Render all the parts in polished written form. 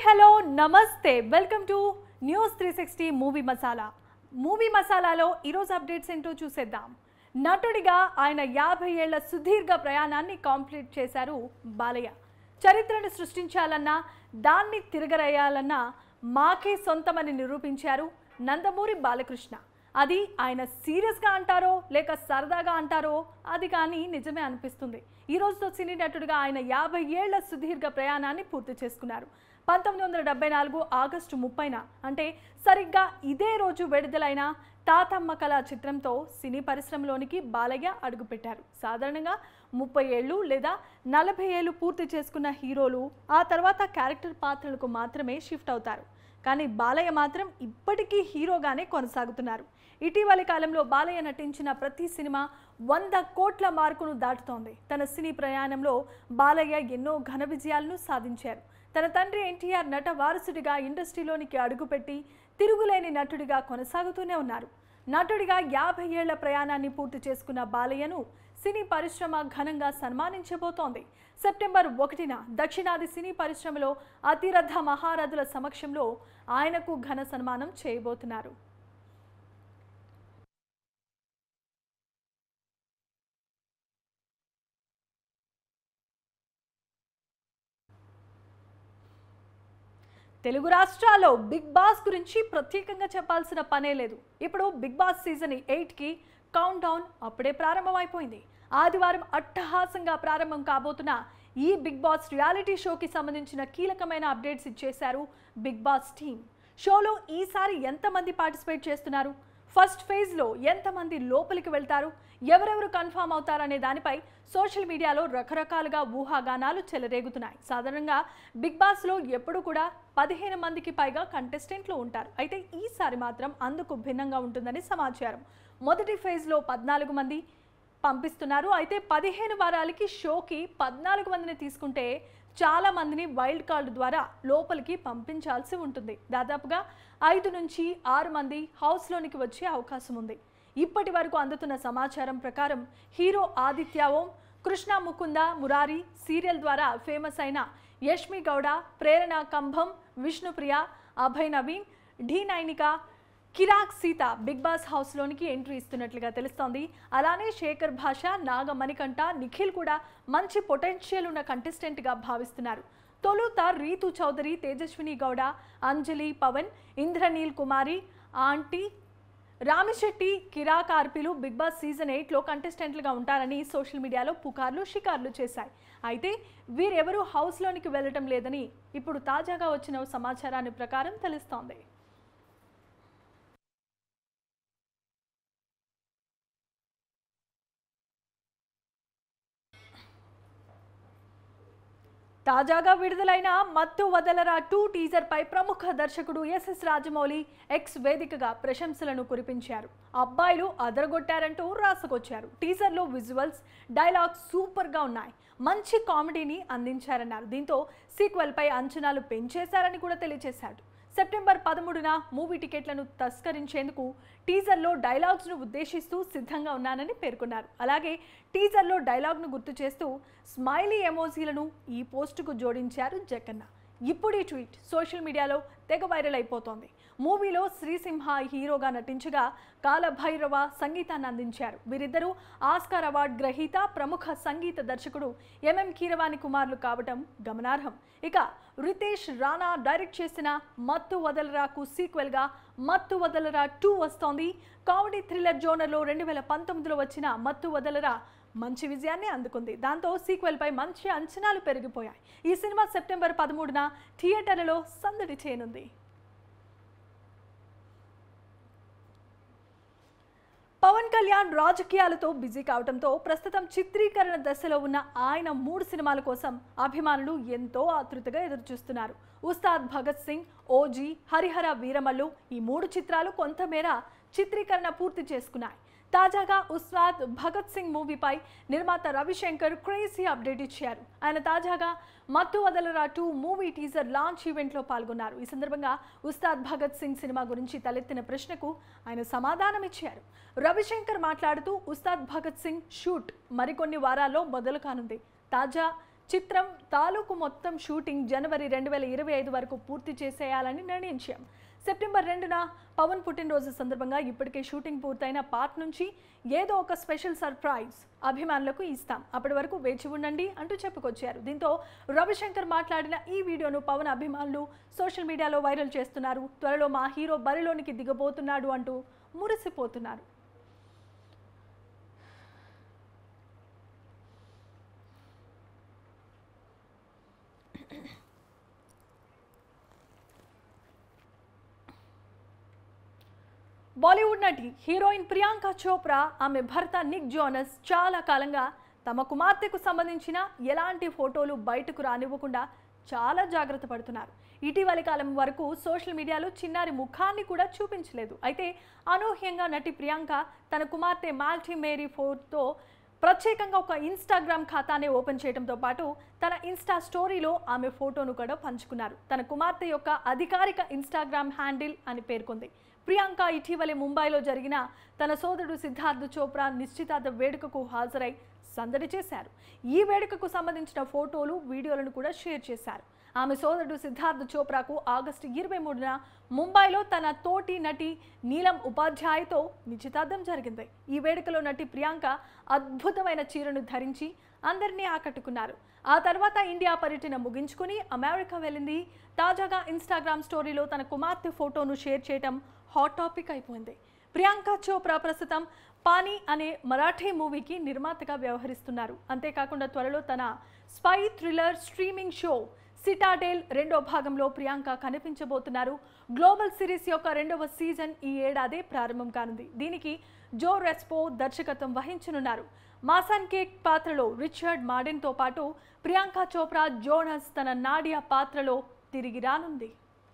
Hello నమస్తే welcome to news 360 movie Masala. Movie మసాలాలో ఈరోజు అప్డేట్స్ ఏంటో చూసేద్దాం. నటుడిగా ఆయన 50 ఏళ్ల సుదీర్ఘ ప్రయాణాన్ని కంప్లీట్ చేశారు బాలయ్య. చరిత్రను సృష్టించాలన్నా దాన్ని తిరగరేయాలన్నా మాకే సొంతమని నిరూపించారు నందమూరి బాలకృష్ణ. అది ఆయన సీరియస్గా అంటారో లేక సరదాగా అంటారో అది కానీ నిజమే అనిపిస్తుంది. ఈ రోజుతో సినీ నటుడిగా ఆయన 50 ఏళ్ల సుదీర్ఘ ప్రయాణాన్ని పూర్తి చేసుకున్నారు. 1974 ఆగస్టు 30న అంటే సరిగ్గా ఇదే రోజు విడుదలైన తాతమ్మ కళ చిత్రంతో సినీ పరిశ్రమలోనికి బాలయ్య అడుగుపెట్టారు. సాధారణంగా 30 ఏళ్ళు లేదా 40 ఏళ్ళు పూర్తి చేసుకున్న హీరోలు ఆ తర్వాత క్యారెక్టర్ పాత్రలకు మాత్రమే షిఫ్ట్ అవుతారు. కానీ బాలయ్య మాత్రం ఇప్పటికీ హీరోగానే కొనసాగుతున్నారు. ఇటీవలి కాలంలో బాలయ్య నటించిన ప్రతి సినిమా 100 కోట్ల మార్కును దాటుతోంది. తన సినీ ప్రయాణంలో బాలయ్య ఎన్నో ఘన విజయాలను సాధించారు. తన తండ్రి ఎన్టీఆర్ నట వారసుడిగా ఇండస్ట్రీలోనికి అడుగుపెట్టి తిరుగులేని నటుడిగా కొనసాగుతూనే ఉన్నారు. నటుడిగా 50 ఏళ్ల ప్రయాణాన్ని పూర్తి చేసుకున్న బాలయ్యను సినీ పరిశ్రమ ఘనంగా సన్మానించబోతోంది. సెప్టెంబర్ 1న దక్షిణాది సినీ పరిశ్రమలో అతిరథ మహారథుల సమక్షంలో ఆయనకు ఘన సన్మానం చేయబోతున్నారు. తెలుగు రాష్ట్రాల్లో బిగ్ బాస్ గురించి ప్రత్యేకంగా చెప్పాల్సిన పనే లేదు. ఇప్పుడు బిగ్ బాస్ సీజన్ 8కి కౌంట్ డౌన్ అప్పుడే ప్రారంభమైపోయింది. ఆదివారం అట్టహాసంగా ప్రారంభం కాబోతున్న ఈ బిగ్ బాస్ రియాలిటీ షోకి సంబంధించిన కీలకమైన అప్డేట్స్ ఇచ్చేశారు బిగ్ బాస్ టీమ్. షోలో ఈసారి ఎంతమంది పార్టిసిపేట్ చేస్తున్నారు, ఫస్ట్ ఫేజ్లో ఎంతమంది లోపలికి వెళ్తారు, ఎవరెవరు కన్ఫామ్ అవుతారనే దానిపై సోషల్ మీడియాలో రకరకాలుగా ఊహాగానాలు చెలరేగుతున్నాయి. సాధారణంగా బిగ్ బాస్లో ఎప్పుడు కూడా 15 మందికి పైగా కంటెస్టెంట్లు ఉంటారు. అయితే ఈసారి మాత్రం అందుకు భిన్నంగా ఉంటుందని సమాచారం. మొదటి ఫేజ్లో 14 మంది పంపిస్తున్నారు. అయితే 15 వారాలకి షోకి 14 మందిని తీసుకుంటే చాలా మందిని వైల్డ్ కార్డు ద్వారా లోపలికి పంపించాల్సి ఉంటుంది. దాదాపుగా 5 నుంచి 6 మంది హౌస్లోనికి వచ్చే అవకాశం ఉంది. ఇప్పటి వరకు అందుతున్న సమాచారం ప్రకారం హీరో ఆదిత్య ఓం, కృష్ణ ముకుంద మురారి సీరియల్ ద్వారా ఫేమస్ అయిన యష్మి గౌడ, ప్రేరణ కంభం, విష్ణుప్రియ, అభయ్ నవీన్, ఢీ నైనిక, కిరాక్ సీత బిగ్ బాస్ హౌస్లోనికి ఎంట్రీ ఇస్తున్నట్లుగా తెలుస్తోంది. అలానే శేఖర్ భాష, నాగ మణికంఠ, నిఖిల్ కూడా మంచి పొటెన్షియల్ ఉన్న కంటెస్టెంట్గా భావిస్తున్నారు. తొలుత రీతు చౌదరి, తేజస్విని గౌడ, అంజలి, పవన్, ఇంద్రనీల్ కుమారి, ఆంటీ, రామిశెట్టి, కిరాక్ ఆర్పీలు బిగ్ బాస్ సీజన్ 8లో కంటెస్టెంట్లుగా ఉంటారని సోషల్ మీడియాలో పుకార్లు షికార్లు చేశాయి. అయితే వీరెవరూ హౌస్లోనికి వెళ్ళటం లేదని ఇప్పుడు తాజాగా వచ్చిన సమాచారాన్ని ప్రకారం తెలుస్తోంది. తాజాగా విడుదలైన మత్తు వదలరా 2 టీజర్ పై ప్రముఖ దర్శకుడు ఎస్ఎస్ రాజమౌళి ఎక్స్ వేదికగా ప్రశంసలను కురిపించారు. అబ్బాయిలు అదరగొట్టారంటూ రాసుకొచ్చారు. టీజర్లో విజువల్స్, డైలాగ్స్ సూపర్గా ఉన్నాయి, మంచి కామెడీని అందించారన్నారు. దీంతో సీక్వెల్ పై అంచనాలు పెంచేశారని కూడా తెలియజేశాడు. సెప్టెంబర్ 13న మూవీ టికెట్లను తస్కరించేందుకు టీజర్లో డైలాగ్స్ను ఉద్దేశిస్తూ సిద్ధంగా ఉన్నానని పేర్కొన్నారు. అలాగే టీజర్లో డైలాగ్ను గుర్తు చేస్తూ స్మైలీ ఎమోజీలను ఈ పోస్టుకు జోడించారు జగన్న. ఇప్పుడు ఈ ట్వీట్ సోషల్ మీడియాలో తెగ వైరల్ అయిపోతోంది. మూవీలో శ్రీసింహ హీరోగా నటించగా కాలభైరవ సంగీతాన్ని అందించారు. వీరిద్దరూ ఆస్కార్ అవార్డు గ్రహీత, ప్రముఖ సంగీత దర్శకుడు ఎంఎం కీరవాణి కుమారులు కావటం గమనార్హం. ఇక రితేష్ రాణా డైరెక్ట్ చేసిన మత్తు వదలరాకు సీక్వెల్గా మత్తు వదలరా 2 వస్తోంది. కామెడీ థ్రిల్లర్ జోనర్లో 2019లో వచ్చిన మత్తు వదలరా మంచి విజయాన్ని అందుకుంది. దాంతో సీక్వెల్ పై మంచి అంచనాలు పెరిగిపోయాయి. ఈ సినిమా సెప్టెంబర్ 13న థియేటర్లలో సందడి చేయనుంది. పవన్ కళ్యాణ్ రాజకీయాలతో బిజీ కావడంతో ప్రస్తుతం చిత్రీకరణ దశలో ఉన్న ఆయన 3 సినిమాల కోసం అభిమానులు ఎంతో ఆతృతగా ఎదురుచూస్తున్నారు. ఉస్తాద్ భగత్ సింగ్, ఓజీ, హరిహర వీరమల్లు ఈ 3 చిత్రాలు కొంతమేర చిత్రీకరణ పూర్తి చేసుకున్నాయి. తాజాగా ఉస్తాద్ భగత్ సింగ్ మూవీపై నిర్మాత రవిశంకర్ క్రేజీ అప్డేట్ ఇచ్చారు. ఆయన తాజాగా మత్తు వదలరా 2 మూవీ టీజర్ లాంచ్ ఈవెంట్లో పాల్గొన్నారు. ఈ సందర్భంగా ఉస్తాద్ భగత్ సింగ్ సినిమా గురించి తలెత్తిన ప్రశ్నకు ఆయన సమాధానం ఇచ్చారు. రవిశంకర్ మాట్లాడుతూ ఉస్తాద్ భగత్ సింగ్ షూట్ మరికొన్ని వారాల్లో మొదలు కానుంది. తాజా చిత్రం తాలూకు మొత్తం షూటింగ్ జనవరి 2025 వరకు పూర్తి చేసేయాలని నిర్ణయించాం. సెప్టెంబర్ 2న పవన్ పుట్టినరోజు సందర్భంగా ఇప్పటికే షూటింగ్ పూర్తయిన పార్ట్ నుంచి ఏదో ఒక స్పెషల్ సర్ప్రైజ్ అభిమానులకు ఇస్తాం. అప్పటి వరకు వేచి ఉండండి అంటూ చెప్పుకొచ్చారు. దీంతో రవిశంకర్ మాట్లాడిన ఈ వీడియోను పవన్ అభిమానులు సోషల్ మీడియాలో వైరల్ చేస్తున్నారు. త్వరలో మా హీరో బరిలోనికి దిగబోతున్నాడు అంటూ మురిసిపోతున్నారు. బాలీవుడ్ నటి హీరోయిన్ ప్రియాంక చోప్రా ఆమె భర్త నిక్ జోనస్ చాలా కాలంగా తమ కుమార్తెకు సంబంధించిన ఎలాంటి ఫోటోలు బయటకు రానివ్వకుండా చాలా జాగ్రత్త పడుతున్నారు. ఇటీవలి కాలం వరకు సోషల్ మీడియాలో చిన్నారి ముఖాన్ని కూడా చూపించలేదు. అయితే అనూహ్యంగా నటి ప్రియాంక తన కుమార్తె మాల్టీ మేరీ ఫోటో ప్రత్యేకంగా ఒక ఇన్స్టాగ్రామ్ ఖాతానే ఓపెన్ చేయడంతో పాటు తన ఇన్స్టా స్టోరీలో ఆమె ఫోటోను కూడా పంచుకున్నారు. తన కుమార్తె యొక్క అధికారిక ఇన్స్టాగ్రామ్ హ్యాండిల్ అని పేర్కొంది. ప్రియాంక ఇటీవలే ముంబైలో జరిగిన తన సోదరుడు సిద్ధార్థ్ చోప్రా నిశ్చితార్థ వేడుకకు హాజరై సందడి చేశారు. ఈ వేడుకకు సంబంధించిన ఫోటోలు, వీడియోలను కూడా షేర్ చేశారు. ఆమె సోదరుడు సిద్ధార్థ్ చోప్రాకు ఆగస్టు 23న ముంబైలో తన తోటి నటి నీలం ఉపాధ్యాయతో నిశ్చితార్థం జరిగింది. ఈ వేడుకలో నటి ప్రియాంక అద్భుతమైన చీరను ధరించి అందరినీ ఆకట్టుకున్నారు. ఆ తర్వాత ఇండియా పర్యటన ముగించుకుని అమెరికా వెళ్ళింది. తాజాగా ఇన్స్టాగ్రామ్ స్టోరీలో తన కుమార్తె ఫోటోను షేర్ చేయడం హాట్ టాపిక్ అయిపోయింది. ప్రియాంక చోప్రా ప్రస్తుతం పానీ అనే మరాఠీ మూవీకి నిర్మాతగా వ్యవహరిస్తున్నారు. అంతేకాకుండా త్వరలో తన spy thriller streaming show Citadel 2వ భాగంలో ప్రియాంక కనిపించబోతున్నారు. గ్లోబల్ సిరీస్ యొక్క 2వ సీజన్ ఈ ఏడాది ప్రారంభం కానుంది. దీనికి జో రెస్పో దర్శకత్వం వహించనున్నారు. మాసన్ కేక్ పాత్రలో రిచర్డ్ మార్డెన్తో పాటు ప్రియాంక చోప్రా జోనస్ తన నాడియా పాత్రలో తిరిగి రానుంది.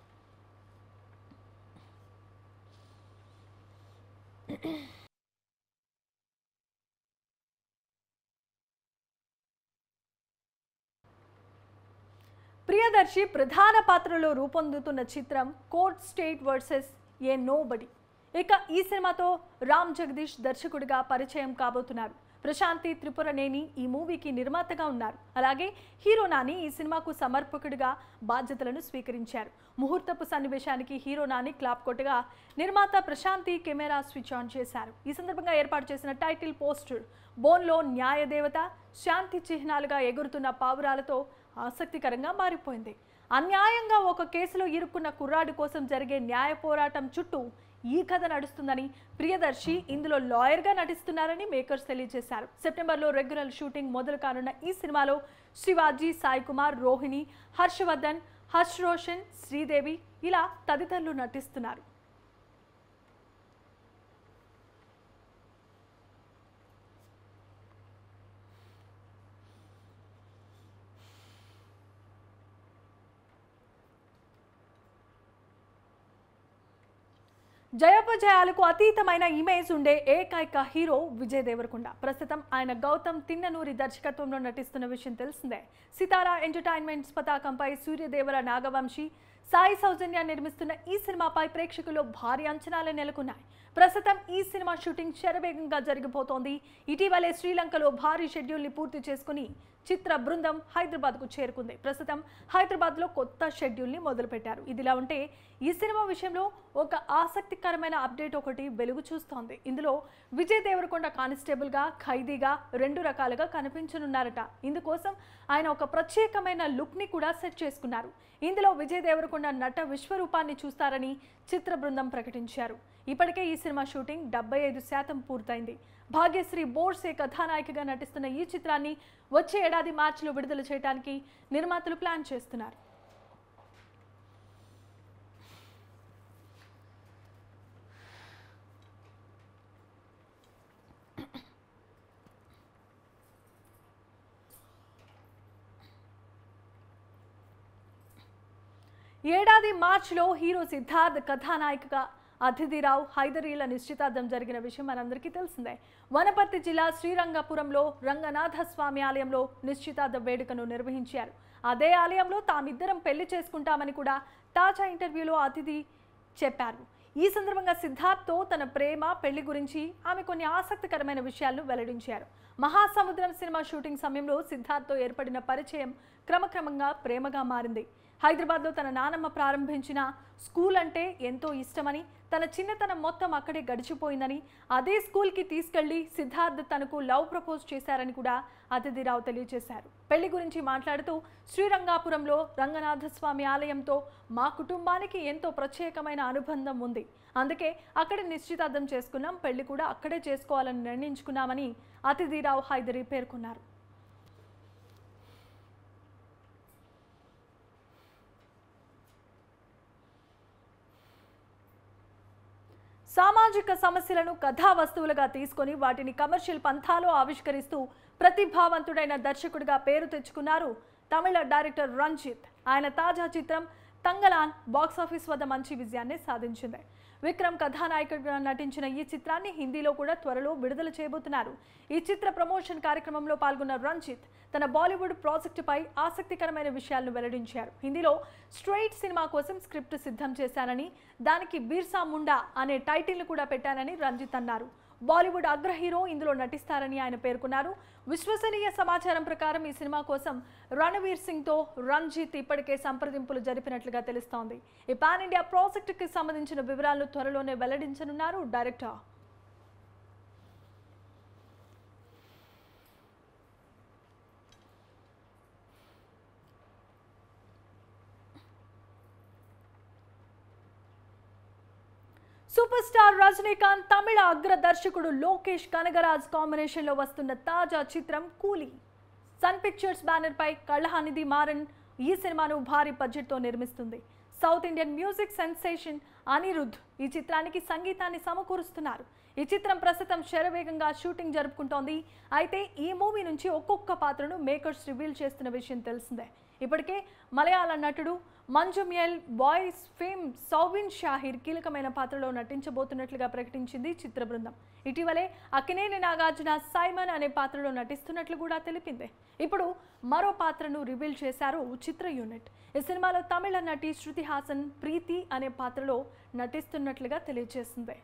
ప్రియదర్శి ప్రధాన పాత్రలో రూపొందుతున్న చిత్రం court state versus a nobody. ఇక ఈ సినిమాతో రామ్ జగదీష్ దర్శకుడిగా పరిచయం కాబోతున్నారు. ప్రశాంతి త్రిపురనేని ఈ మూవీకి నిర్మాతగా ఉన్నారు. అలాగే హీరో నాని ఈ సినిమాకు సమర్పకుడిగా బాధ్యతలను స్వీకరించారు. ముహూర్తపు సన్నివేశానికి హీరో నాని క్లాప్ కొట్టగా నిర్మాత ప్రశాంతి కెమెరా స్విచ్ ఆన్ చేశారు. ఈ సందర్భంగా ఏర్పాటు చేసిన టైటిల్ పోస్టర్ బోన్లో న్యాయదేవత, శాంతి చిహ్నాలుగా ఎగురుతున్న పావురాలతో ఆసక్తికరంగా మారిపోయింది. అన్యాయంగా ఒక కేసులో ఇరుక్కున్న కుర్రాడి కోసం జరిగే న్యాయ పోరాటం చుట్టూ ఈ కథ నడుస్తుందని, ప్రియదర్శి ఇందులో లాయర్గా నటిస్తున్నారని మేకర్స్ తెలియజేశారు. సెప్టెంబర్లో రెగ్యులర్ షూటింగ్ మొదలు కానున్న ఈ సినిమాలో శివాజీ, సాయి కుమార్, రోహిణి, హర్షవర్ధన్, హర్ష్ రోషన్, శ్రీదేవి ఇలా తదితరులు నటిస్తున్నారు. జయాపజయాలకు అతీతమైన ఇమేజ్ ఉండే ఏకైక హీరో విజయ్ దేవరకొండ. ప్రస్తుతం ఆయన గౌతమ్ తిన్ననూరి దర్శకత్వంలో నటిస్తున్న విషయం తెలిసిందే. సితారా ఎంటర్టైన్మెంట్స్ పతాకంపై సూర్యదేవర, నాగవంశీ, సాయి సౌజన్య నిర్మిస్తున్న ఈ సినిమాపై ప్రేక్షకుల్లో భారీ అంచనాలు నెలకొన్నాయి. ప్రస్తుతం ఈ సినిమా షూటింగ్ శరవేగంగా జరిగిపోతోంది. ఇటీవలే శ్రీలంకలో భారీ షెడ్యూల్ని పూర్తి చేసుకుని చిత్ర బృందం హైదరాబాద్కు చేరుకుంది. ప్రస్తుతం హైదరాబాద్లో కొత్త షెడ్యూల్ని మొదలుపెట్టారు. ఇదిలా ఉంటే ఈ సినిమా విషయంలో ఒక ఆసక్తికరమైన అప్డేట్ ఒకటి వెలుగు చూస్తోంది. ఇందులో విజయ్ దేవరకొండ కానిస్టేబుల్గా, ఖైదీగా 2 రకాలుగా కనిపించనున్నారట. ఇందుకోసం ఆయన ఒక ప్రత్యేకమైన లుక్ని కూడా సెట్ చేసుకున్నారు. ఇందులో విజయ్ దేవరకొండ నట విశ్వరూపాన్ని చూస్తారని చిత్ర బృందం ప్రకటించారు. ఇప్పటికే ఈ సినిమా షూటింగ్ 75% పూర్తయింది. భాగ్యశ్రీ బోర్సే కథానాయికగా నటిస్తున్న ఈ చిత్రాన్ని వచ్చే ఏడాది మార్చిలో విడుదల చేయడానికి నిర్మాతలు ప్లాన్ చేస్తున్నారు. ఏడాది మార్చిలో హీరో సిద్ధార్థ్ కథానాయికగా అతిథిరావు, హైదరీల నిశ్చితార్థం జరిగిన విషయం మనందరికీ తెలిసిందే. వనపర్తి జిల్లా శ్రీరంగపురంలో రంగనాథ స్వామి ఆలయంలో నిశ్చితార్థ వేడుకను నిర్వహించారు. అదే ఆలయంలో తామిద్దరం పెళ్లి చేసుకుంటామని కూడా తాజా ఇంటర్వ్యూలో అతిథి చెప్పారు. ఈ సందర్భంగా సిద్ధార్థ్తో తన ప్రేమ పెళ్లి గురించి ఆమె కొన్ని ఆసక్తికరమైన విషయాలను వెల్లడించారు. మహాసముద్రం సినిమా షూటింగ్ సమయంలో సిద్ధార్థ్తో ఏర్పడిన పరిచయం క్రమక్రమంగా ప్రేమగా మారింది. హైదరాబాద్లో తన నానమ్మ ప్రారంభించిన స్కూల్ అంటే ఎంతో ఇష్టమని, తన చిన్నతనం మొత్తం అక్కడే గడిచిపోయిందని, అదే స్కూల్కి తీసుకెళ్లి సిద్ధార్థ్ తనకు లవ్ ప్రపోజ్ చేశారని కూడా అతిథిరావు తెలియజేశారు. పెళ్లి గురించి మాట్లాడుతూ, శ్రీరంగాపురంలో రంగనాథస్వామి ఆలయంతో మా కుటుంబానికి ఎంతో ప్రత్యేకమైన అనుబంధం ఉంది. అందుకే అక్కడే నిశ్చితార్థం చేసుకున్నాం, పెళ్లి కూడా అక్కడే చేసుకోవాలని నిర్ణయించుకున్నామని అతిథిరావు హైదరీ పేర్కొన్నారు. సామాజిక సమస్యలను కథా వస్తువులుగా తీసుకొని వాటిని కమర్షియల్ పంథాలో ఆవిష్కరిస్తూ ప్రతిభావంతుడైన దర్శకుడిగా పేరు తెచ్చుకున్నారు తమిళ డైరెక్టర్ రంజిత్. ఆయన తాజా చిత్రం తంగలాన్ బాక్సాఫీస్ వద్ద మంచి విజయాన్ని సాధించింది. విక్రమ్ కథానాయకుడిగా నటించిన ఈ చిత్రాన్ని హిందీలో కూడా త్వరలో విడుదల చేయబోతున్నారు. ఈ చిత్ర ప్రమోషన్ కార్యక్రమంలో పాల్గొన్న రంజిత్ తన బాలీవుడ్ ప్రాజెక్టుపై ఆసక్తికరమైన విషయాలను వెల్లడించారు. హిందీలో స్ట్రైట్ సినిమా కోసం స్క్రిప్ట్ సిద్ధం చేశానని, దానికి బిర్సా ముండా అనే టైటిల్ను కూడా పెట్టానని రంజిత్ అన్నారు. బాలీవుడ్ అగ్ర హీరో ఇందులో నటిస్తారని ఆయన పేర్కొన్నారు. విశ్వసనీయ సమాచారం ప్రకారం ఈ సినిమా కోసం రణవీర్ సింగ్తో రంజిత్ ఇప్పటికే సంప్రదింపులు జరిపినట్లుగా తెలుస్తోంది. ఈ పాన్ ఇండియా ప్రాజెక్టుకి సంబంధించిన వివరాలను త్వరలోనే వెల్లడించనున్నారు director. Super star Rajinikanth Tamil అగ్ర దర్శకుడు లోకేష్ కనగరాజ్ కాంబినేషన్లో వస్తున్న తాజా చిత్రం కూలీ. సన్ పిక్చర్స్ బ్యానర్ పై కళానిధి మారన్ ఈ సినిమాను భారీ బడ్జెట్తో నిర్మిస్తుంది. South Indian music sensation Anirudh ఈ చిత్రానికి సంగీతాన్ని సమకూరుస్తున్నారు. ఈ చిత్రం ప్రస్తుతం శరవేగంగా షూటింగ్ జరుపుకుంటోంది. అయితే ఈ మూవీ నుంచి ఒక్కొక్క పాత్రను మేకర్స్ రివీల్ చేస్తున్న విషయం తెలిసిందే. ఇప్పటికే మలయాళ నటుడు మంజుమ్యల్ బాయ్స్ ఫేమ్ సౌబిన్ షాహిర్ కీలకమైన పాత్రలో నటించబోతున్నట్లుగా ప్రకటించింది చిత్ర బృందం. ఇటీవలే అక్కినేని నాగార్జున సైమన్ అనే పాత్రలో నటిస్తున్నట్లు కూడా తెలిపింది. ఇప్పుడు మరో పాత్రను రివీల్ చేశారు చిత్ర యూనిట్. ఈ సినిమాలో తమిళ నటి శృతి హాసన్ ప్రీతి అనే పాత్రలో నటిస్తున్నట్లుగా తెలియజేసింది.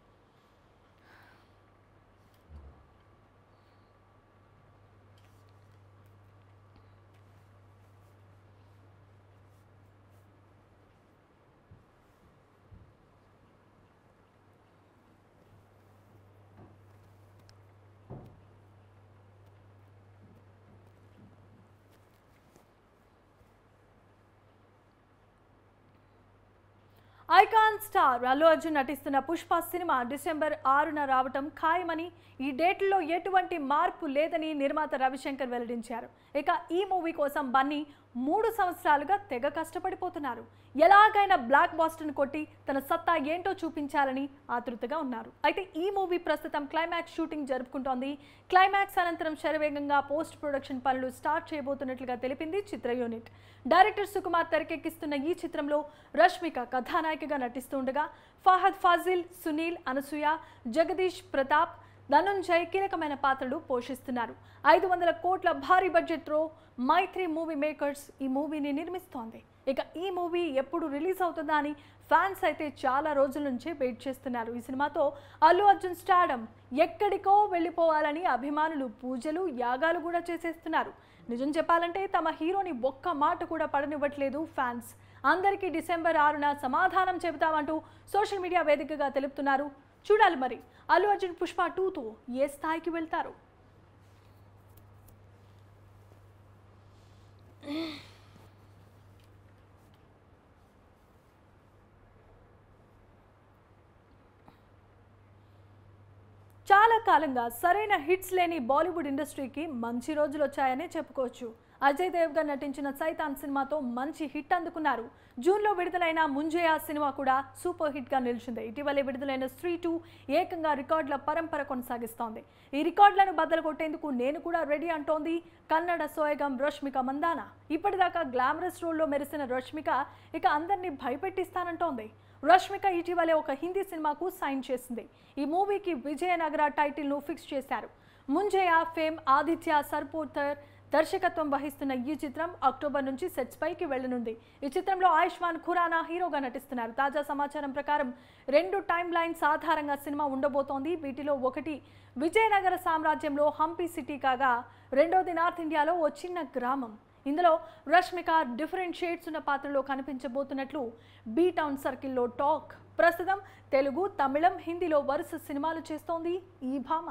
ఐకాన్ స్టార్ అల్లు అర్జున్ నటిస్తున్న పుష్ప సినిమా డిసెంబర్ 6న రావటం ఖాయమని, ఈ డేట్లో ఎటువంటి మార్పు లేదని నిర్మాత రవిశంకర్ వెల్లడించారు. ఇక ఈ మూవీ కోసం బన్నీ 3 సంవత్సరాలుగా తెగ కష్టపడిపోతున్నారు. ఎలాగైనా బ్లాక్ బాస్టర్ను కొట్టి తన సత్తా ఏంటో చూపించాలని ఆతృతగా ఉన్నారు. అయితే ఈ మూవీ ప్రస్తుతం క్లైమాక్స్ షూటింగ్ జరుపుకుంటోంది. క్లైమాక్స్ అనంతరం శరవేగంగా పోస్ట్ ప్రొడక్షన్ పనులు స్టార్ట్ చేయబోతున్నట్లుగా తెలిపింది చిత్ర యూనిట్. డైరెక్టర్ సుకుమార్ తెరకెక్కిస్తున్న ఈ చిత్రంలో రష్మిక కథానాయికగా నటిస్తుండగా ఫహద్ ఫాజిల్, సునీల్, అనసూయ, జగదీష్ ప్రతాప్, ధనుంజయ్ కీలకమైన పాత్రలు పోషిస్తున్నారు. 500 కోట్ల భారీ బడ్జెట్తో మైత్రి మూవీ మేకర్స్ ఈ మూవీని నిర్మిస్తోంది. ఇక ఈ మూవీ ఎప్పుడు రిలీజ్ అవుతుందా అని ఫ్యాన్స్ అయితే చాలా రోజుల నుంచే వెయిట్ చేస్తున్నారు. ఈ సినిమాతో అల్లు అర్జున్ స్టార్డమ్ ఎక్కడికో వెళ్ళిపోవాలని అభిమానులు పూజలు, యాగాలు కూడా చేసేస్తున్నారు. నిజం చెప్పాలంటే తమ హీరోని ఒక్క మాట కూడా పడనివ్వట్లేదు ఫ్యాన్స్. అందరికీ డిసెంబర్ 6న సమాధానం చెబుతామంటూ సోషల్ మీడియా వేదికగా తెలుపుతున్నారు. చూడాలి మరి అల్లు అర్జున్ పుష్ప 2తో ఏ స్థాయికి వెళ్తారు. చాలా కాలంగా సరైన హిట్స్ లేని బాలీవుడ్ ఇండస్ట్రీకి మంచి రోజులు వచ్చాయనే చెప్పుకోవచ్చు. అజయ్ దేవ్గన్ నటించిన సైతాన్ సినిమాతో మంచి హిట్ అందుకున్నారు. జూన్లో విడుదలైన ముంజయా సినిమా కూడా సూపర్ హిట్గా నిలిచింది. ఇటీవలే విడుదలైన స్త్రీ 2 ఏకంగా రికార్డుల పరంపర కొనసాగిస్తోంది. ఈ రికార్డులను బద్దలు కొట్టేందుకు నేను కూడా రెడీ అంటోంది కన్నడ సోయగం రష్మిక మందాన. ఇప్పటిదాకా గ్లామరస్ రోల్లో మెరిసిన రష్మిక ఇక అందరినీ భయపెట్టిస్తానంటోంది. రష్మిక ఇటీవలే ఒక హిందీ సినిమాకు సైన్ చేసింది. ఈ మూవీకి విజయనగర టైటిల్ను ఫిక్స్ చేశారు. ముంజయా ఫేమ్ ఆదిత్య సర్పోతర్ దర్శకత్వం వహిస్తున్న ఈ చిత్రం అక్టోబర్ నుంచి సెట్స్ పైకి వెళ్లనుంది. ఈ చిత్రంలో ఆయుష్మాన్ ఖురానా హీరోగా నటిస్తున్నారు. తాజా సమాచారం ప్రకారం 2 టైమ్ లైన్స్ ఆధారంగా సినిమా ఉండబోతోంది. వీటిలో ఒకటి విజయనగర సామ్రాజ్యంలో హంపి సిటీ కాగా రెండోది నార్త్ ఇండియాలో ఓ చిన్న గ్రామం. ఇందులో రష్మిక డిఫరెంట్ షేడ్స్ ఉన్న పాత్రలో కనిపించబోతున్నట్లు బీ టౌన్ సర్కిల్లో టాక్. ప్రస్తుతం తెలుగు, తమిళం, హిందీలో వరుస సినిమాలు చేస్తోంది ఈ భామ.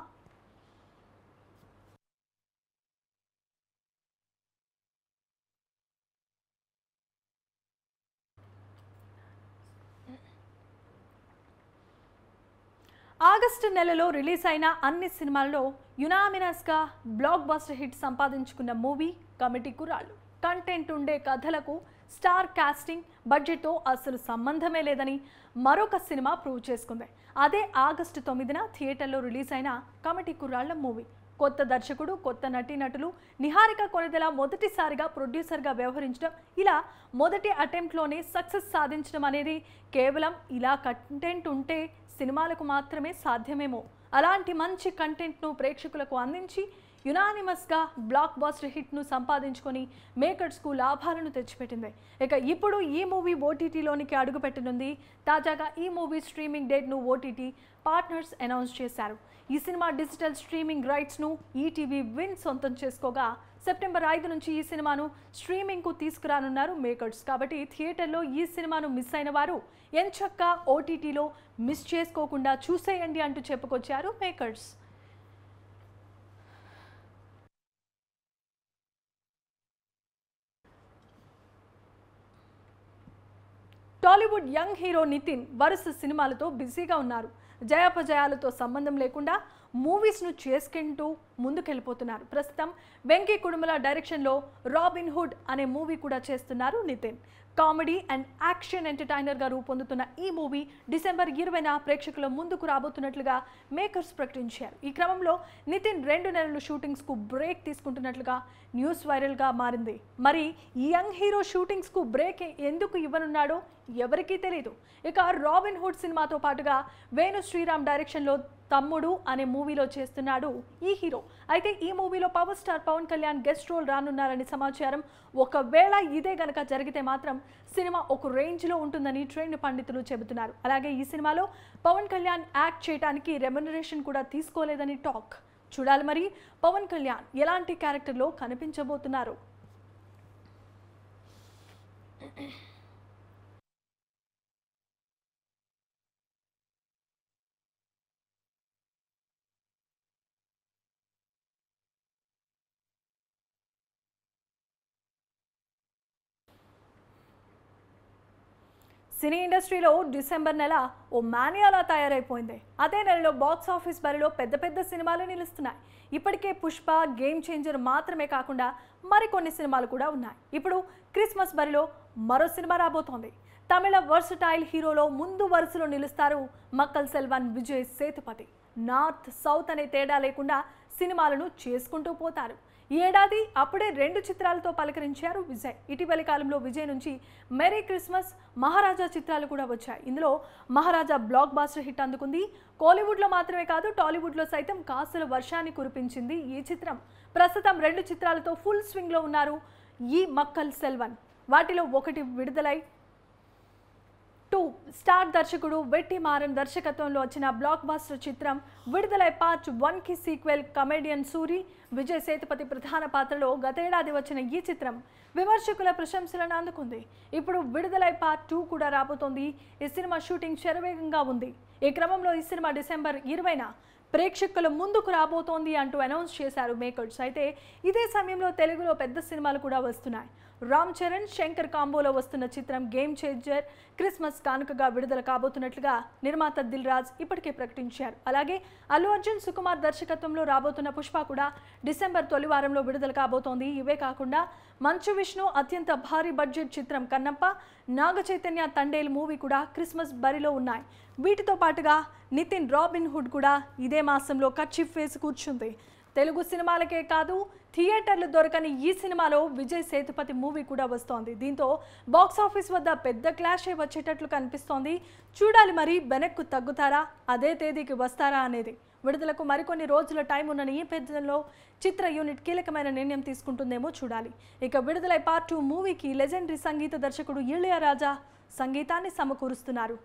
ఆగస్టు నెలలో రిలీజ్ అయిన అన్ని సినిమాల్లో యునామినస్గా బ్లాక్ బస్టర్ హిట్ సంపాదించుకున్న మూవీ కమిటీ కుర్రాళ్ళు. కంటెంట్ ఉండే కథలకు స్టార్ కాస్టింగ్, బడ్జెట్తో అసలు సంబంధమే లేదని మరొక సినిమా ప్రూవ్ చేసుకుంది. అదే ఆగస్టు 9న థియేటర్లో రిలీజ్ అయిన కమిటీ కుర్రాళ్ళ మూవీ. కొత్త దర్శకుడు, కొత్త నటీనటులు, నిహారిక కొనిదెల మొదటిసారిగా ప్రొడ్యూసర్గా వ్యవహరించడం, ఇలా మొదటి అటెంప్ట్లోనే సక్సెస్ సాధించడం అనేది కేవలం ఇలా కంటెంట్ ఉంటే సినిమాలకు మాత్రమే సాధ్యమేమో. అలాంటి మంచి కంటెంట్ను ప్రేక్షకులకు అందించి యునానిమస్గా బ్లాక్ బస్టర్ హిట్ను సంపాదించుకొని మేకర్స్కు లాభాలను తెచ్చిపెట్టింది. ఇక ఇప్పుడు ఈ మూవీ ఓటీటీలోనికి అడుగుపెట్టనుంది. తాజాగా ఈ మూవీ స్ట్రీమింగ్ డేట్ను ఓటీటీ పార్ట్నర్స్ అనౌన్స్ చేశారు. ఈ సినిమా డిజిటల్ స్ట్రీమింగ్ రైట్స్ను ఈటీవీ విన్ సొంతం చేసుకోగా సెప్టెంబర్ 5 నుంచి ఈ సినిమాను స్ట్రీమింగ్కు తీసుకురానున్నారు మేకర్స్. కాబట్టి థియేటర్లో ఈ సినిమాను మిస్ అయిన వారు ఎంచక్కా ఓటీటీలో మిస్ చేసుకోకుండా చూసేయండి అంటూ చెప్పుకొచ్చారు makers. Tollywood young hero Nithin వరుస సినిమాలతో బిజీగా ఉన్నారు. జయాపజయాలతో సంబంధం లేకుండా మూవీస్ను చేసుకుంటూ ముందుకెళ్ళిపోతున్నారు. ప్రస్తుతం వెంకీ కుడుమల డైరెక్షన్లో రాబిన్ హుడ్ అనే మూవీ కూడా చేస్తున్నారు నితిన్. కామెడీ అండ్ యాక్షన్ ఎంటర్టైనర్గా రూపొందుతున్న ఈ మూవీ డిసెంబర్ 20న ప్రేక్షకుల ముందుకు రాబోతున్నట్లుగా మేకర్స్ ప్రకటించారు. ఈ క్రమంలో నితిన్ 2 నెలలు షూటింగ్స్కు బ్రేక్ తీసుకుంటున్నట్లుగా న్యూస్ వైరల్గా మారింది. మరి ఈ యంగ్ హీరో షూటింగ్స్కు బ్రేక్ ఎందుకు ఇవ్వనున్నాడో ఎవరికీ తెలియదు. ఇక రాబిన్ హుడ్ సినిమాతో పాటుగా వేణు శ్రీరామ్ డైరెక్షన్లో తమ్ముడు అనే మూవీలో చేస్తున్నాడు ఈ హీరో. అయితే ఈ మూవీలో power star Pawan Kalyan guest role రానున్నారని సమాచారం. ఒకవేళ ఇదే గనక జరిగితే మాత్రం సినిమా ఒక రేంజ్లో ఉంటుందని ట్రెండ్ పండితులు చెబుతున్నారు. అలాగే ఈ సినిమాలో పవన్ కళ్యాణ్ యాక్ట్ చేయడానికి రెమ్యునరేషన్ కూడా తీసుకోలేదని టాక్. చూడాలి మరి పవన్ కళ్యాణ్ ఎలాంటి క్యారెక్టర్లో కనిపించబోతున్నారు. సినీ ఇండస్ట్రీలో డిసెంబర్ నెల ఓ మానియాలా తయారైపోయింది. అదే నెలలో బాక్స్ ఆఫీస్ బరిలో పెద్ద పెద్ద సినిమాలు నిలుస్తున్నాయి. ఇప్పటికే పుష్ప, గేమ్ చేంజర్ మాత్రమే కాకుండా మరికొన్ని సినిమాలు కూడా ఉన్నాయి. ఇప్పుడు క్రిస్మస్ బరిలో మరో సినిమా రాబోతోంది. తమిళ వర్సటైల్ హీరోలో ముందు వరుసలో నిలుస్తారు మక్కల్ సెల్వన్ విజయ్ సేతుపతి. నార్త్ సౌత్ అనే తేడా లేకుండా సినిమాలను చేసుకుంటూ పోతారు. ఈ ఏడాది అప్పుడే 2 చిత్రాలతో పలకరించారు విజయ్. ఇటీవలి కాలంలో విజయ్ నుంచి మెరీ క్రిస్మస్, మహారాజా చిత్రాలు కూడా వచ్చాయి. ఇందులో మహారాజా బ్లాక్ బాస్టర్ హిట్ అందుకుంది. కోలీవుడ్లో మాత్రమే కాదు టాలీవుడ్లో సైతం కాసుల వర్షాన్ని కురిపించింది ఈ చిత్రం. ప్రస్తుతం 2 చిత్రాలతో ఫుల్ స్వింగ్లో ఉన్నారు ఈ మక్కల్ సెల్వన్. వాటిలో ఒకటి విడుదలై 2 స్టార్ దర్శకుడు వెట్టి మారన్ దర్శకత్వంలో వచ్చిన బ్లాక్ బాస్టర్ చిత్రం విడుదలై పార్ట్ 1కి సీక్వెల్ కమెడియన్ సూరి, విజయ్ సేతుపతి ప్రధాన పాత్రలో గతేడాది వచ్చిన ఈ చిత్రం విమర్శకుల ప్రశంసలను అందుకుంది. ఇప్పుడు విడుదలై పార్ట్ 2 కూడా రాబోతోంది. ఈ సినిమా షూటింగ్ శరవేగంగా ఉంది. ఈ క్రమంలో ఈ సినిమా డిసెంబర్ 20న ప్రేక్షకుల ముందుకు రాబోతోంది అంటూ అనౌన్స్ చేశారు మేకర్స్. అయితే ఇదే సమయంలో తెలుగులో పెద్ద సినిమాలు కూడా వస్తున్నాయి. రామ్ చరణ్, శంకర్ కాంబోలో వస్తున్న చిత్రం గేమ్ చేంజర్ క్రిస్మస్ కానుకగా విడుదల కాబోతున్నట్లుగా నిర్మాత దిల్ రాజ్ ఇప్పటికే ప్రకటించారు. అలాగే అల్లు అర్జున్, సుకుమార్ దర్శకత్వంలో రాబోతున్న పుష్ప కూడా డిసెంబర్ తొలి వారంలో విడుదల కాబోతోంది. ఇవే కాకుండా మంచు విష్ణు అత్యంత భారీ బడ్జెట్ చిత్రం కన్నప్ప, నాగ చైతన్య తండేల్ మూవీ కూడా క్రిస్మస్ బరిలో ఉన్నాయి. వీటితో పాటుగా నితిన్ రాబిన్ హుడ్ కూడా ఇదే మాసంలో కర్చీఫ్ వేసి కూర్చుంది. తెలుగు సినిమాలకే కాదు థియేటర్లు దొరకని ఈ సినిమాలో విజయ్ సేతుపతి మూవీ కూడా వస్తోంది. దీంతో బాక్స్ ఆఫీస్ వద్ద పెద్ద క్లాషే వచ్చేటట్లు కనిపిస్తోంది. చూడాలి మరి వెనక్కు తగ్గుతారా, అదే తేదీకి వస్తారా అనేది. విడుదలకు మరికొన్ని రోజుల టైం ఉన్న నేపథ్యంలో చిత్ర యూనిట్ కీలకమైన నిర్ణయం తీసుకుంటుందేమో చూడాలి. ఇక విడుదలై పార్ట్ 2 మూవీకి లెజెండరీ సంగీత దర్శకుడు ఇళయరాజా సంగీతాన్ని సమకూరుస్తున్నారు.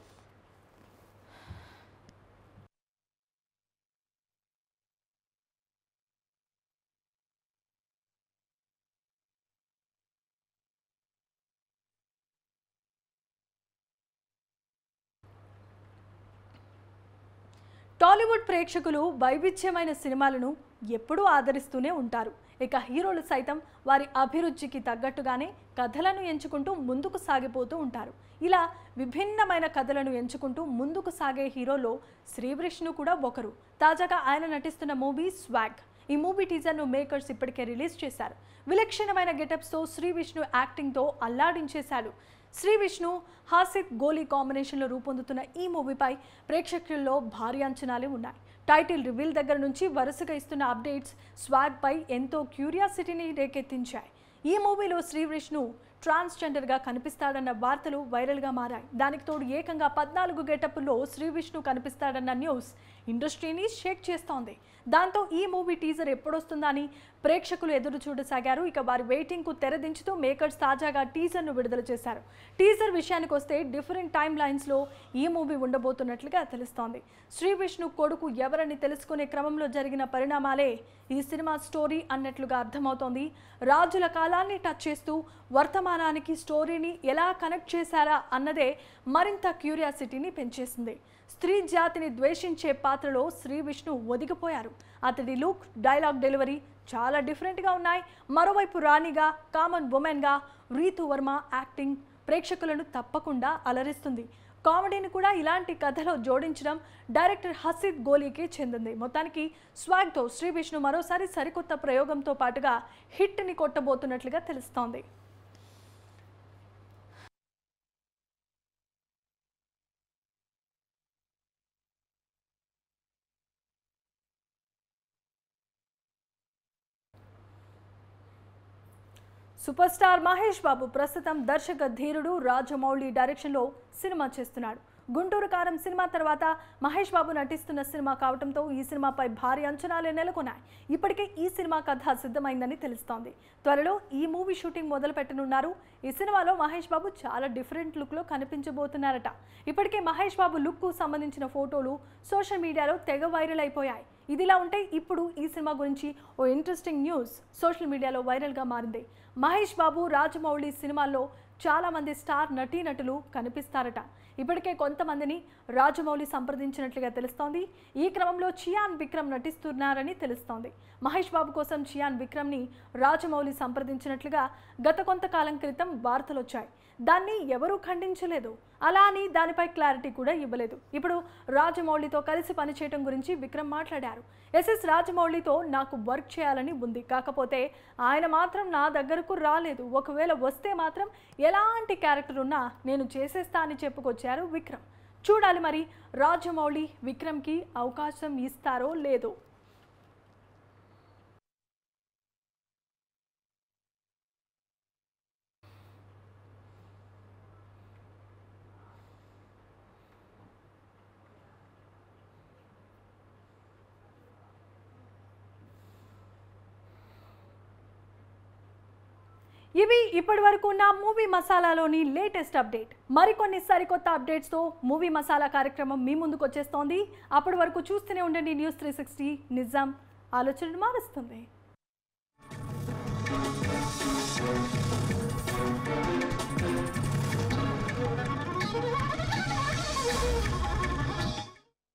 టాలీవుడ్ ప్రేక్షకులు వైవిధ్యమైన సినిమాలను ఎప్పుడూ ఆదరిస్తూనే ఉంటారు. ఇక హీరోలు సైతం వారి అభిరుచికి తగ్గట్టుగానే కథలను ఎంచుకుంటూ ముందుకు సాగిపోతూ ఉంటారు. ఇలా విభిన్నమైన కథలను ఎంచుకుంటూ ముందుకు సాగే హీరోలో శ్రీవిష్ణు కూడా ఒకరు. తాజాగా ఆయన నటిస్తున్న మూవీ స్వాగ్. ఈ మూవీ టీజర్ను మేకర్స్ ఇప్పటికే రిలీజ్ చేశారు. విలక్షణమైన గెటప్స్తో శ్రీవిష్ణు యాక్టింగ్తో అల్లాడించేశాడు. శ్రీవిష్ణు హాసిత్ గోలీ కాంబినేషన్లో రూపొందుతున్న ఈ మూవీపై ప్రేక్షకుల్లో భారీ అంచనాలే ఉన్నాయి. టైటిల్ రివీల్ దగ్గర నుంచి వరుసగా ఇస్తున్న అప్డేట్స్ స్వాగ్పై ఎంతో క్యూరియాసిటీని రేకెత్తించాయి. ఈ మూవీలో శ్రీవిష్ణు ట్రాన్స్జెండర్గా కనిపిస్తాడన్న వార్తలు వైరల్గా మారాయి. దానికి తోడు ఏకంగా 14 గెటప్లో శ్రీవిష్ణు కనిపిస్తాడన్న న్యూస్ ఇండస్ట్రీని షేక్ చేస్తోంది. దాంతో ఈ మూవీ టీజర్ ఎప్పుడొస్తుందా అని ప్రేక్షకులు ఎదురు చూడసాగారు. ఇక వారి వెయిటింగ్కు తెరదించుతూ మేకర్స్ తాజాగా టీజర్ను విడుదల చేశారు. టీజర్ విషయానికి వస్తే డిఫరెంట్ టైమ్ లైన్స్లో ఈ మూవీ ఉండబోతున్నట్లుగా తెలుస్తోంది. శ్రీవిష్ణు కొడుకు ఎవరని తెలుసుకునే క్రమంలో జరిగిన పరిణామాలే ఈ సినిమా స్టోరీ అన్నట్లుగా అర్థమవుతోంది. రాజుల కాలాన్ని టచ్ చేస్తూ వర్తమానానికి స్టోరీని ఎలా కనెక్ట్ చేశారా అన్నదే మరింత క్యూరియాసిటీని పెంచేసింది. స్త్రీ జాతిని ద్వేషించే పాత్రలో శ్రీవిష్ణు ఒదిగిపోయారు. అతడి లుక్, డైలాగ్ డెలివరీ చాలా డిఫరెంట్గా ఉన్నాయి. మరోవైపు రాణిగా, కామన్ ఉమెన్గా రీతు వర్మ యాక్టింగ్ ప్రేక్షకులను తప్పకుండా అలరిస్తుంది. కామెడీని కూడా ఇలాంటి కథలో జోడించడం డైరెక్టర్ హసిత్ గోలీకి చెందింది. మొత్తానికి స్వాగ్తో శ్రీవిష్ణు మరోసారి సరికొత్త ప్రయోగంతో పాటుగా హిట్ని కొట్టబోతున్నట్లుగా తెలుస్తోంది. సూపర్ స్టార్ మహేష్ బాబు ప్రస్తుతం దర్శక ధీరుడు రాజమౌళి డైరెక్షన్లో సినిమా చేస్తున్నాడు. గుంటూరు కారం సినిమా తర్వాత మహేష్ బాబు నటిస్తున్న సినిమా కావడంతో ఈ సినిమాపై భారీ అంచనాలే నెలకొన్నాయి. ఇప్పటికే ఈ సినిమా కథ సిద్ధమైందని తెలుస్తోంది. త్వరలో ఈ మూవీ షూటింగ్ మొదలు పెట్టనున్నారు. ఈ సినిమాలో మహేష్ బాబు చాలా డిఫరెంట్ లుక్లో కనిపించబోతున్నారట. ఇప్పటికే మహేష్ బాబు లుక్కు సంబంధించిన ఫోటోలు సోషల్ మీడియాలో తెగ వైరల్ అయిపోయాయి. ఇదిలా ఉంటే ఇప్పుడు ఈ సినిమా గురించి ఓ ఇంట్రెస్టింగ్ న్యూస్ సోషల్ మీడియాలో వైరల్గా మారింది. మహేష్ బాబు, రాజమౌళి సినిమాల్లో చాలామంది స్టార్ నటీనటులు కనిపిస్తారట. ఇప్పటికే కొంతమందిని రాజమౌళి సంప్రదించినట్లుగా తెలుస్తోంది. ఈ క్రమంలో చియాన్ విక్రమ్ నటిస్తున్నారని తెలుస్తోంది. మహేష్ బాబు కోసం చియాన్ విక్రమ్ని రాజమౌళి సంప్రదించినట్లుగా గత కొంతకాలం క్రితం వార్తలు వచ్చాయి. దాన్ని ఎవరూ ఖండించలేదు. అలా అని దానిపై క్లారిటీ కూడా ఇవ్వలేదు. ఇప్పుడు రాజమౌళితో కలిసి పనిచేయడం గురించి విక్రమ్ మాట్లాడారు. ఎస్ఎస్ రాజమౌళితో నాకు వర్క్ చేయాలని ఉంది, కాకపోతే ఆయన మాత్రం నా దగ్గరకు రాలేదు. ఒకవేళ వస్తే మాత్రం ఎలాంటి క్యారెక్టర్ ఉన్నా నేను చేసేస్తా అని చెప్పుకొచ్చారు విక్రమ్. చూడాలి మరి రాజమౌళి విక్రమ్కి అవకాశం ఇస్తారో లేదో. ఇవి ఇప్పటి వరకు ఉన్న మూవీ మసాలాలోని లేటెస్ట్ అప్డేట్. మరికొన్ని సరికొత్త అప్డేట్స్తో మూవీ మసాలా కార్యక్రమం మీ ముందుకు వచ్చేస్తోంది. అప్పటి వరకు చూస్తూనే ఉండండి న్యూస్ 360. నిజాం ఆలోచనను మారుస్తుంది.